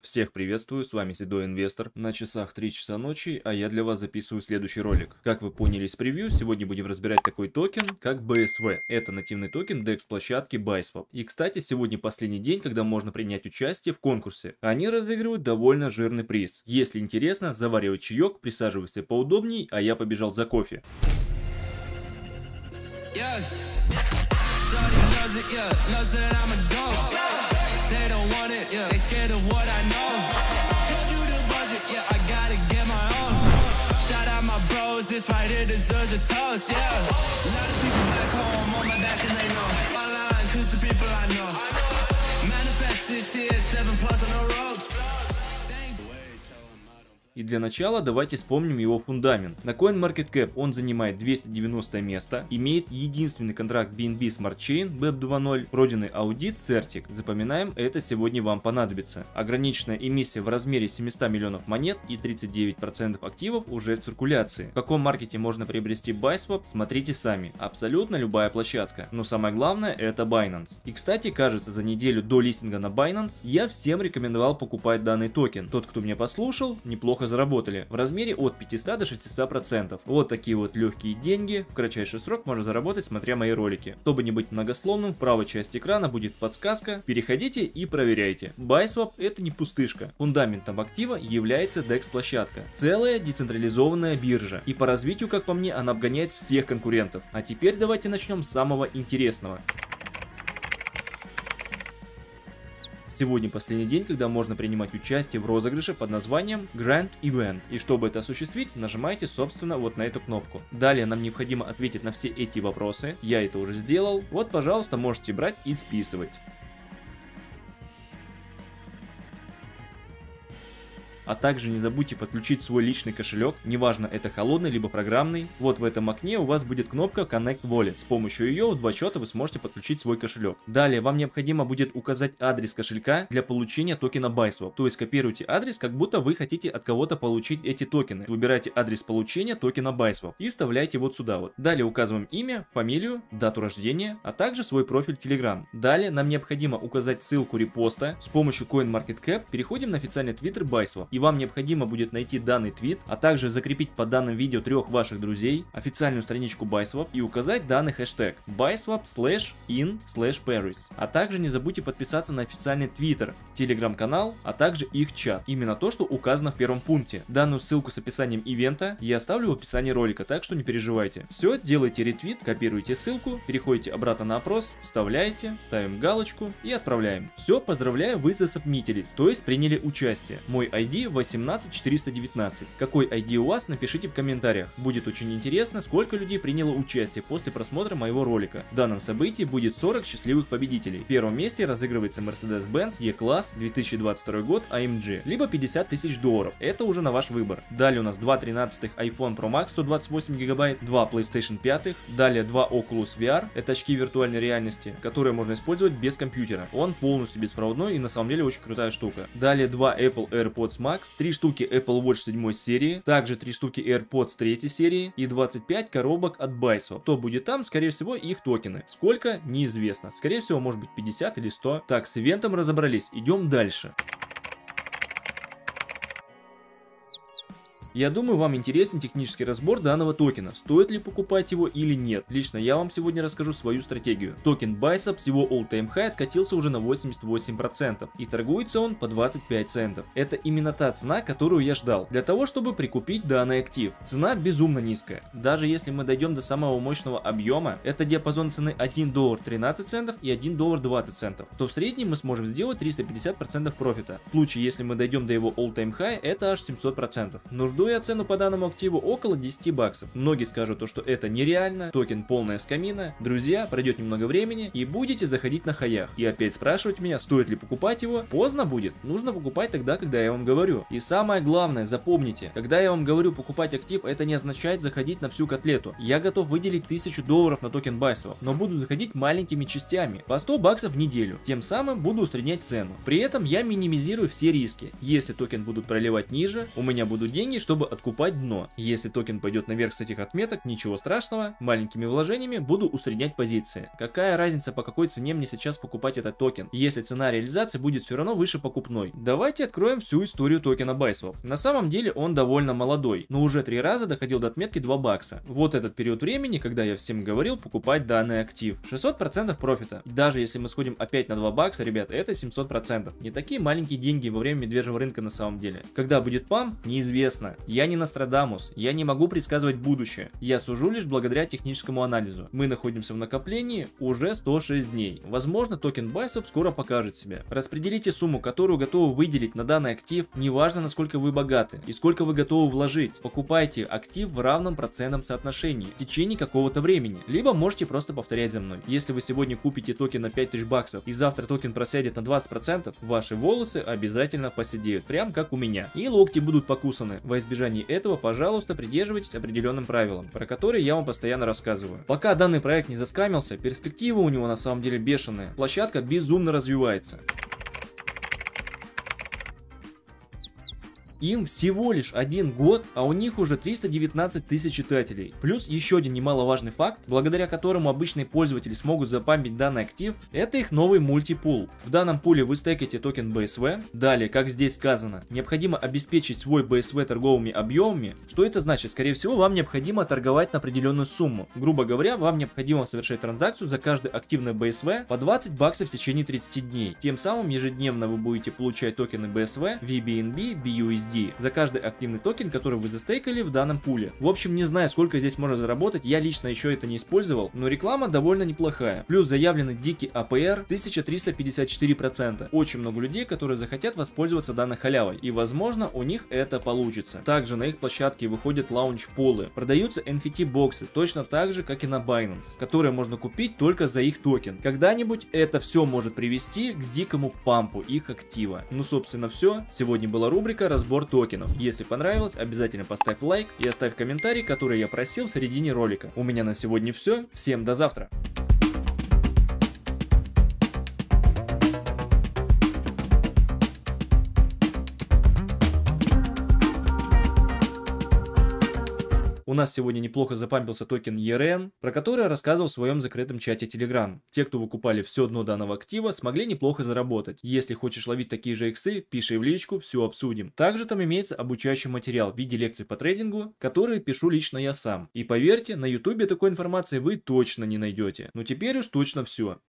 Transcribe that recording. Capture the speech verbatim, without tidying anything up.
Всех приветствую, с вами Седой Инвестор. На часах три часа ночи, а я для вас записываю следующий ролик. Как вы поняли из превью, сегодня будем разбирать такой токен, как би эс ви. Это нативный токен декс площадки Byswap. И кстати, сегодня последний день, когда можно принять участие в конкурсе. Они разыгрывают довольно жирный приз. Если интересно, заваривай чаек, присаживайся поудобней, а я побежал за кофе. Yeah. This right here deserves a toast, yeah. A lot of people back home on my back and they know my line, cause the people I know manifest this here, seven plus on the ropes. И для начала давайте вспомним его фундамент. На CoinMarketCap он занимает двести девяностое место, имеет единственный контракт би эн би Smart Chain би и пи два ноль, пройденный аудит Certic. Запоминаем, это сегодня вам понадобится. Ограниченная эмиссия в размере семисот миллионов монет и тридцать девять процентов активов уже в циркуляции. В каком маркете можно приобрести Byswap, смотрите сами. Абсолютно любая площадка. Но самое главное, это Binance. И кстати, кажется, за неделю до листинга на Binance я всем рекомендовал покупать данный токен. Тот, кто меня послушал, неплохо заработали в размере от пятисот до шестисот процентов. Вот такие вот легкие деньги в кратчайший срок можно заработать, смотря мои ролики. Чтобы не быть многословным, в правой части экрана будет подсказка, переходите и проверяйте. Byswap это не пустышка. Фундаментом актива является декс площадка, целая децентрализованная биржа. И по развитию, как по мне, она обгоняет всех конкурентов. А теперь давайте начнем с самого интересного. Сегодня последний день, когда можно принимать участие в розыгрыше под названием Grand Event. И чтобы это осуществить, нажимаете, собственно, вот на эту кнопку. Далее нам необходимо ответить на все эти вопросы. Я это уже сделал. Вот, пожалуйста, можете брать и списывать. А также не забудьте подключить свой личный кошелек, неважно это холодный либо программный. Вот в этом окне у вас будет кнопка Connect Wallet. С помощью ее в два счета вы сможете подключить свой кошелек. Далее вам необходимо будет указать адрес кошелька для получения токена Byswap. То есть копируйте адрес, как будто вы хотите от кого-то получить эти токены. Выбирайте адрес получения токена Byswap и вставляете вот сюда вот. Далее указываем имя, фамилию, дату рождения, а также свой профиль Telegram. Далее нам необходимо указать ссылку репоста. С помощью CoinMarketCap переходим на официальный твиттер Byswap. И вам необходимо будет найти данный твит, а также закрепить под данным видео трех ваших друзей, официальную страничку Byswap и указать данный хэштег Byswap slash in slash Paris. А также не забудьте подписаться на официальный твиттер, телеграм-канал, а также их чат. Именно то, что указано в первом пункте. Данную ссылку с описанием ивента я оставлю в описании ролика, так что не переживайте. Все, делайте ретвит, копируйте ссылку, переходите обратно на опрос, вставляете, ставим галочку и отправляем. Все, поздравляю, вы засабмитились, то есть приняли участие. Мой ай ди восемнадцать четыреста девятнадцать. Какой ай ди у вас, напишите в комментариях. Будет очень интересно, сколько людей приняло участие после просмотра моего ролика. В данном событии будет сорок счастливых победителей. В первом месте разыгрывается Mercedes-Benz E-класс две тысячи двадцать второй год эй эм джи, либо пятьдесят тысяч долларов. Это уже на ваш выбор. Далее у нас два тринадцатых iPhone Pro Max сто двадцать восемь гигабайт, два PlayStation пять, далее два Oculus ви ар, это очки виртуальной реальности, которые можно использовать без компьютера. Он полностью беспроводной и на самом деле очень крутая штука. Далее два Apple AirPods Max, три штуки Apple Watch седьмой серии, также три штуки AirPods третьей серии и двадцать пять коробок от Byswap. Кто будет там, скорее всего, их токены. Сколько, неизвестно. Скорее всего, может быть пятьдесят или сто. Так, с ивентом разобрались. Идем дальше. Я думаю, вам интересен технический разбор данного токена, стоит ли покупать его или нет. Лично я вам сегодня расскажу свою стратегию. Токен Byswap с его all-time high откатился уже на восемьдесят восемь процентов и торгуется он по двадцать пять центов. Это именно та цена, которую я ждал, для того, чтобы прикупить данный актив. Цена безумно низкая. Даже если мы дойдем до самого мощного объема, это диапазон цены один доллар тринадцать центов и один доллар двадцать центов, то в среднем мы сможем сделать триста пятьдесят процентов профита. В случае, если мы дойдем до его all-time high, это аж семьсот процентов. Нужду я цену по данному активу около десяти баксов. Многие скажут, то, что это нереально, токен полная скамина. Друзья, пройдет немного времени и будете заходить на хаях. И опять спрашивать меня, стоит ли покупать его. Поздно будет. Нужно покупать тогда, когда я вам говорю. И самое главное, запомните, когда я вам говорю покупать актив, это не означает заходить на всю котлету. Я готов выделить тысячу долларов на токен Byswap, но буду заходить маленькими частями, по сто баксов в неделю. Тем самым буду усреднять цену. При этом я минимизирую все риски. Если токен будут проливать ниже, у меня будут деньги, чтобы откупать дно. Если токен пойдет наверх с этих отметок, ничего страшного, маленькими вложениями буду усреднять позиции. Какая разница, по какой цене мне сейчас покупать этот токен, если цена реализации будет все равно выше покупной. Давайте откроем всю историю токена Байсвап. На самом деле он довольно молодой, но уже три раза доходил до отметки два бакса. Вот этот период времени, когда я всем говорил покупать данный актив. шестьсот процентов профита. Даже если мы сходим опять на два бакса, ребят, это семьсот процентов. Не такие маленькие деньги во время медвежьего рынка на самом деле. Когда будет памп, неизвестно. Я не Нострадамус, я не могу предсказывать будущее. Я сужу лишь благодаря техническому анализу. Мы находимся в накоплении уже сто шесть дней. Возможно, токен Байсвап скоро покажет себя. Распределите сумму, которую готовы выделить на данный актив, неважно насколько вы богаты и сколько вы готовы вложить. Покупайте актив в равном процентном соотношении в течение какого-то времени. Либо можете просто повторять за мной. Если вы сегодня купите токен на пять тысяч баксов и завтра токен просядет на двадцать процентов, ваши волосы обязательно поседеют, прям как у меня. И локти будут покусаны. Во избежание этого, пожалуйста, придерживайтесь определенным правилам, про которые я вам постоянно рассказываю. Пока данный проект не заскамился, перспектива у него на самом деле бешеная. Площадка безумно развивается. Им всего лишь один год, а у них уже триста девятнадцать тысяч читателей. Плюс еще один немаловажный факт, благодаря которому обычные пользователи смогут запампить данный актив, это их новый мультипул. В данном пуле вы стейкаете токен би эс ви. Далее, как здесь сказано, необходимо обеспечить свой би эс ви торговыми объемами. Что это значит? Скорее всего, вам необходимо торговать на определенную сумму. Грубо говоря, вам необходимо совершать транзакцию за каждый активный би эс ви по двадцать баксов в течение тридцати дней. Тем самым ежедневно вы будете получать токены би эс ви, ви би эн би, би ю эс ди за каждый активный токен, который вы застейкали в данном пуле. В общем, не знаю, сколько здесь можно заработать, я лично еще это не использовал, но реклама довольно неплохая. Плюс заявленный дикий эй пи ар тысяча триста пятьдесят четыре процента. Очень много людей, которые захотят воспользоваться данной халявой, и возможно у них это получится. Также на их площадке выходят лаунч-полы, продаются эн эф ти-боксы, точно так же, как и на Binance, которые можно купить только за их токен. Когда-нибудь это все может привести к дикому пампу их актива. Ну, собственно, все. Сегодня была рубрика «Разбор токенов». Если понравилось, обязательно поставь лайк и оставь комментарий, который я просил в середине ролика. У меня на сегодня все. Всем до завтра. У нас сегодня неплохо запампился токен и ар эн, про который я рассказывал в своем закрытом чате Telegram. Те, кто выкупали все дно данного актива, смогли неплохо заработать. Если хочешь ловить такие же иксы, пиши в личку, все обсудим. Также там имеется обучающий материал в виде лекций по трейдингу, которые пишу лично я сам. И поверьте, на ютубе такой информации вы точно не найдете. Но теперь уж точно все.